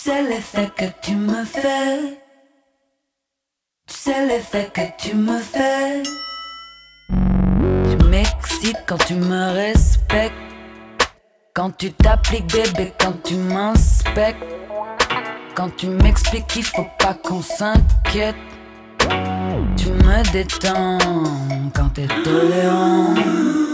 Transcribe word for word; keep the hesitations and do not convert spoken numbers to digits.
sais l'effet que tu me fais. Tu sais l'effet que tu me fais. Tu m'excites quand tu me respectes. Quand tu t'appliques bébé, quand tu m'inspectes. Quand tu m'expliques qu'il faut pas qu'on s'inquiète. Tu me détends quand t'es tolérant.